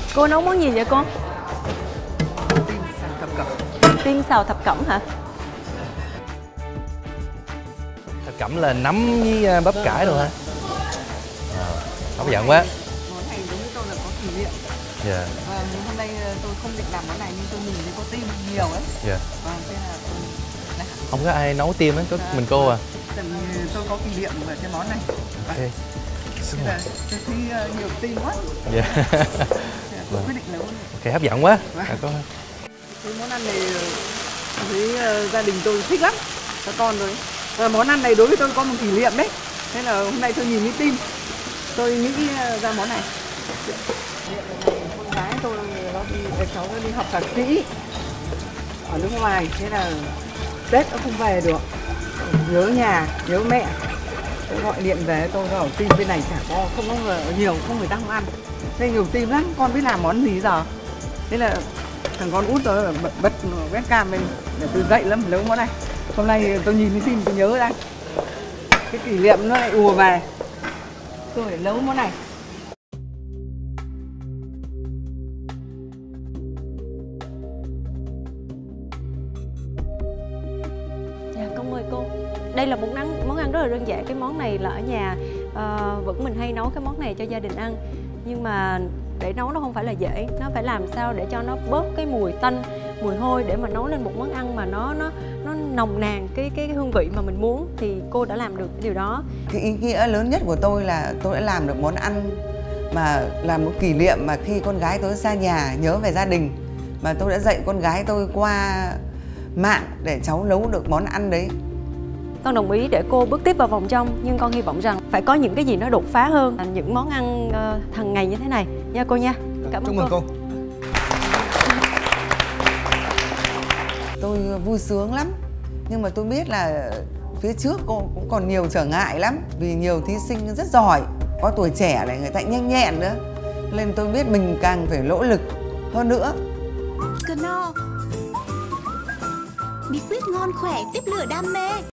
Cô nấu món gì vậy cô? Tim xào thập cẩm. Tim xào thập cẩm hả? Thập cẩm là nấm với bắp cải rồi hả? Hấp dẫn quá. Món này đối với tôi là có kỷ niệm. Dạ. Hôm nay tôi không định làm món này nhưng tôi nhìn thấy có tim nhiều ấy. Dạ. Thế là tôi làm. Không có ai nấu tim á, có mình cô à? Tại vì tôi có kỷ niệm về cái món này. Ok. Thế là tôi thấy nhiều tim quá. Dạ. Tôi quyết định nấu. Ok, hấp dẫn quá. Có... Cái món ăn này thấy gia đình tôi thích lắm, các con rồi. Và món ăn này đối với tôi có một kỷ niệm đấy. Thế là hôm nay tôi nhìn thấy tim, tôi nghĩ ra món này. Con gái tôi cháu nó đi học thạc sĩ ở nước ngoài, thế là Tết nó không về được, nhớ nhà, nhớ mẹ. Tôi gọi điện về tôi bảo tim bên này chả có, không có nhiều, không người ta không ăn. Thế nhiều tim lắm, con biết làm món gì giờ? Thế là thằng con út tôi bật webcam lên để tôi dậy lắm nấu món này. Hôm nay tôi nhìn thấy tim tôi nhớ ra cái kỷ niệm nó lại ùa về, tôi phải nấu món này. Dạ, con mời cô. Đây là món ăn rất là đơn giản. Cái món này là ở nhà vẫn mình hay nấu cái món này cho gia đình ăn. Nhưng mà để nấu nó không phải là dễ. Nó phải làm sao để cho nó bớt cái mùi tanh, mùi hôi để mà nấu lên một món ăn mà nó nồng nàn cái hương vị mà mình muốn. Thì cô đã làm được cái điều đó. Cái ý nghĩa lớn nhất của tôi là tôi đã làm được món ăn mà làm một kỷ niệm mà khi con gái tôi xa nhà nhớ về gia đình, mà tôi đã dạy con gái tôi qua mạng để cháu nấu được món ăn đấy. Con đồng ý để cô bước tiếp vào vòng trong, nhưng con hy vọng rằng phải có những cái gì nó đột phá hơn những món ăn hàng ngày như thế này nha cô nha. Cảm ơn Chúc mừng cô. Tôi vui sướng lắm, nhưng mà tôi biết là phía trước cô cũng còn nhiều trở ngại lắm, vì nhiều thí sinh rất giỏi, có tuổi trẻ này, người ta nhanh nhẹn nữa, nên tôi biết mình càng phải nỗ lực hơn nữa. Knorr, bí quyết ngon khỏe tiếp lửa đam mê.